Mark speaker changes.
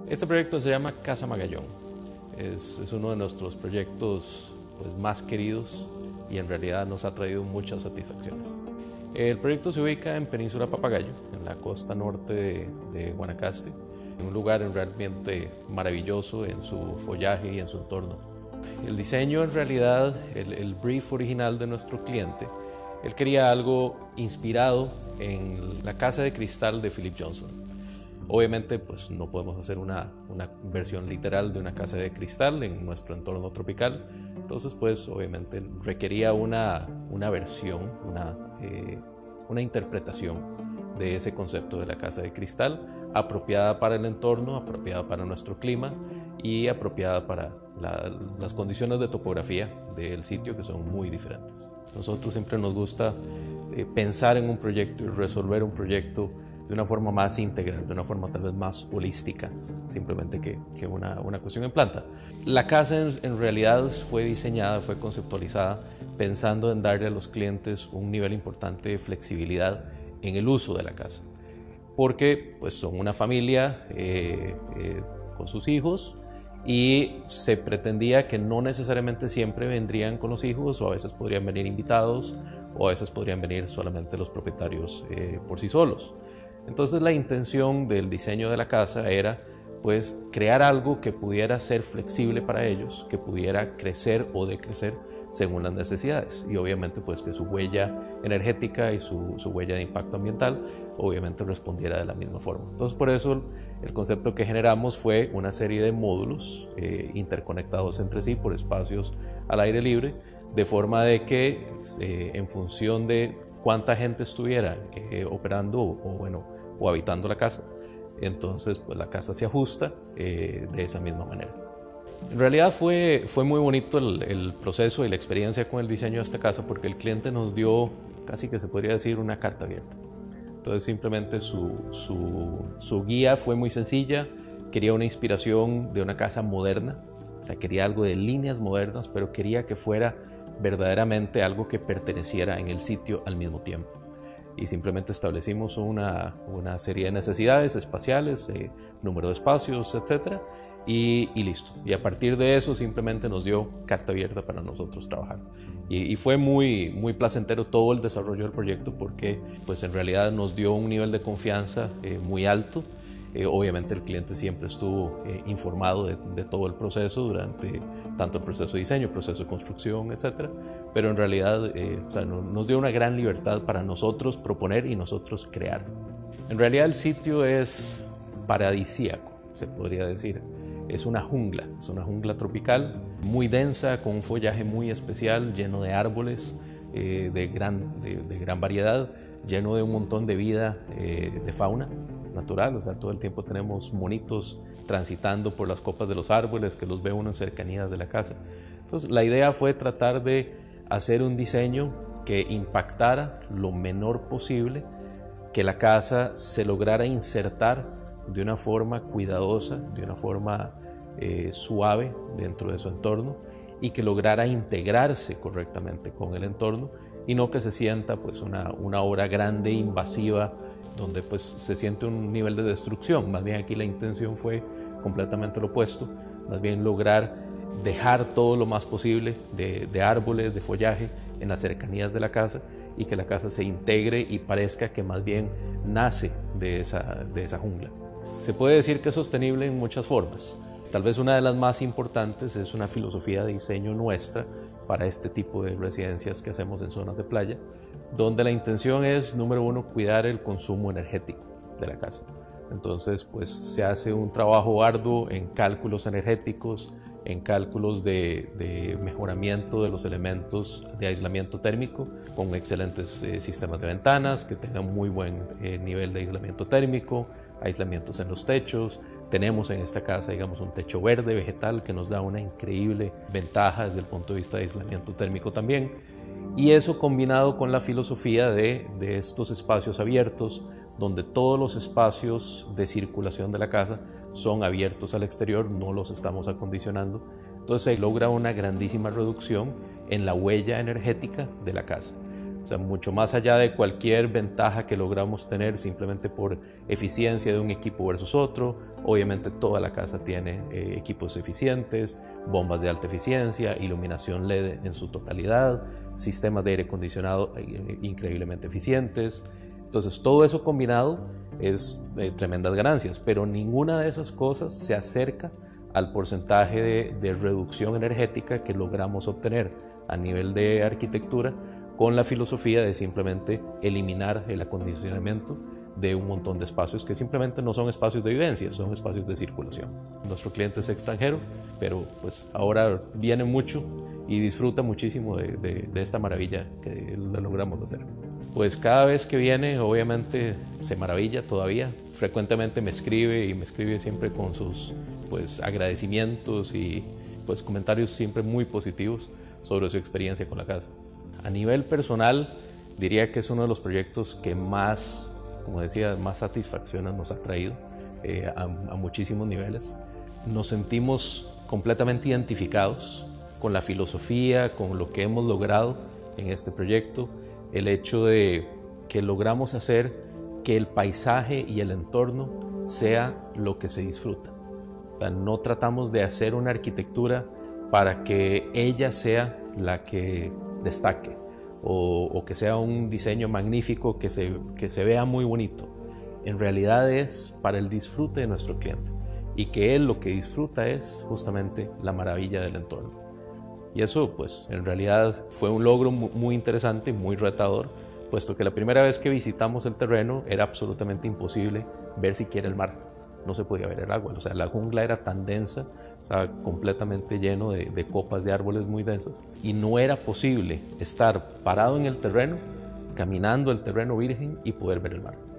Speaker 1: Este proyecto se llama Casa Magallón. Es uno de nuestros proyectos más queridos y en realidad nos ha traído muchas satisfacciones. El proyecto se ubica en Península Papagayo, en la costa norte de Guanacaste, en un lugar realmente maravilloso en su follaje y en su entorno. El diseño, en realidad, el brief original de nuestro cliente, él quería algo inspirado en la casa de cristal de Philip Johnson. Obviamente no podemos hacer una versión literal de una casa de cristal en nuestro entorno tropical, entonces obviamente requería una versión, una interpretación de ese concepto de la casa de cristal, apropiada para el entorno, apropiada para nuestro clima y apropiada para las condiciones de topografía del sitio, que son muy diferentes. Nosotros siempre nos gusta pensar en un proyecto y resolver un proyecto de una forma más integral, de una forma tal vez más holística, simplemente que una cuestión en planta. La casa en realidad fue diseñada, fue conceptualizada pensando en darle a los clientes un nivel importante de flexibilidad en el uso de la casa, porque son una familia con sus hijos y se pretendía que no necesariamente siempre vendrían con los hijos, o a veces podrían venir invitados, o a veces podrían venir solamente los propietarios por sí solos. Entonces la intención del diseño de la casa era crear algo que pudiera ser flexible para ellos, que pudiera crecer o decrecer según las necesidades, y obviamente que su huella energética y su huella de impacto ambiental obviamente respondiera de la misma forma. Entonces por eso el concepto que generamos fue una serie de módulos interconectados entre sí por espacios al aire libre, de forma de que en función de cuánta gente estuviera operando o habitando la casa, entonces la casa se ajusta de esa misma manera. En realidad fue muy bonito el proceso y la experiencia con el diseño de esta casa, porque el cliente nos dio, casi que se podría decir, una carta abierta. Entonces simplemente su guía fue muy sencilla, quería una inspiración de una casa moderna, o sea, quería algo de líneas modernas, pero quería que fuera verdaderamente algo que perteneciera en el sitio al mismo tiempo. Y simplemente establecimos una serie de necesidades espaciales, número de espacios, etc. Y listo. Y a partir de eso simplemente nos dio carta abierta para nosotros trabajar. Y fue muy placentero todo el desarrollo del proyecto, porque en realidad nos dio un nivel de confianza muy alto. Obviamente el cliente siempre estuvo informado de todo el proceso durante tanto el proceso de diseño, el proceso de construcción, etc. Pero en realidad nos dio una gran libertad para nosotros proponer y nosotros crear. En realidad el sitio es paradisíaco, se podría decir. Es una jungla tropical muy densa, con un follaje muy especial, lleno de árboles de gran variedad, lleno de un montón de vida, de fauna natural. O sea, todo el tiempo tenemos monitos transitando por las copas de los árboles, que los ve uno en cercanías de la casa. Entonces la idea fue tratar de hacer un diseño que impactara lo menor posible, que la casa se lograra insertar de una forma cuidadosa, de una forma suave dentro de su entorno, y que lograra integrarse correctamente con el entorno, y no que se sienta una obra grande, invasiva, donde se siente un nivel de destrucción. Más bien aquí la intención fue completamente lo opuesto, más bien lograr dejar todo lo más posible de árboles, de follaje en las cercanías de la casa, y que la casa se integre y parezca que más bien nace de esa jungla. Se puede decir que es sostenible en muchas formas. Tal vez una de las más importantes es una filosofía de diseño nuestra para este tipo de residencias que hacemos en zonas de playa, donde la intención es, número uno, cuidar el consumo energético de la casa. Entonces se hace un trabajo arduo en cálculos energéticos, en cálculos de mejoramiento de los elementos de aislamiento térmico, con excelentes sistemas de ventanas que tengan muy buen nivel de aislamiento térmico, aislamientos en los techos. Tenemos en esta casa, un techo verde vegetal que nos da una increíble ventaja desde el punto de vista de aislamiento térmico también. Y eso combinado con la filosofía de estos espacios abiertos, donde todos los espacios de circulación de la casa son abiertos al exterior, no los estamos acondicionando. Entonces se logra una grandísima reducción en la huella energética de la casa. O sea, mucho más allá de cualquier ventaja que logramos tener simplemente por eficiencia de un equipo versus otro. Obviamente toda la casa tiene equipos eficientes, bombas de alta eficiencia, iluminación LED en su totalidad, sistemas de aire acondicionado increíblemente eficientes. Entonces todo eso combinado es tremendas ganancias, pero ninguna de esas cosas se acerca al porcentaje de reducción energética que logramos obtener a nivel de arquitectura con la filosofía de simplemente eliminar el acondicionamiento de un montón de espacios que simplemente no son espacios de vivencia, son espacios de circulación. Nuestro cliente es extranjero, pero pues ahora viene mucho y disfruta muchísimo de esta maravilla que lo logramos hacer. Pues cada vez que viene, obviamente se maravilla todavía. Frecuentemente me escribe siempre con sus pues agradecimientos y pues comentarios siempre muy positivos sobre su experiencia con la casa. A nivel personal, diría que es uno de los proyectos que más, como decía, más satisfacciones nos ha traído a muchísimos niveles. Nos sentimos completamente identificados con la filosofía, con lo que hemos logrado en este proyecto. El hecho de que logramos hacer que el paisaje y el entorno sea lo que se disfruta. O sea, no tratamos de hacer una arquitectura para que ella sea la que destaque o que sea un diseño magnífico que se vea muy bonito. En realidad es para el disfrute de nuestro cliente y que él lo que disfruta es justamente la maravilla del entorno. Y eso pues en realidad fue un logro muy interesante, muy retador, puesto que la primera vez que visitamos el terreno era absolutamente imposible ver siquiera el mar. No se podía ver el agua, o sea, la jungla era tan densa, estaba completamente lleno de copas de árboles muy densas y no era posible estar parado en el terreno, caminando el terreno virgen y poder ver el mar.